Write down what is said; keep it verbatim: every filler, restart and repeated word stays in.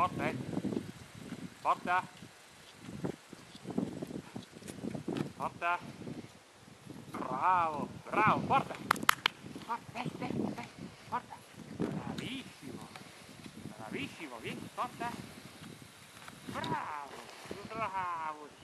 forte, eh. Forte. Forte. Bravo, bravo, forte. Forte, dai, dai, dai, forte. Bravissimo. Bravissimo, vieni, forte. Bravo, bravo.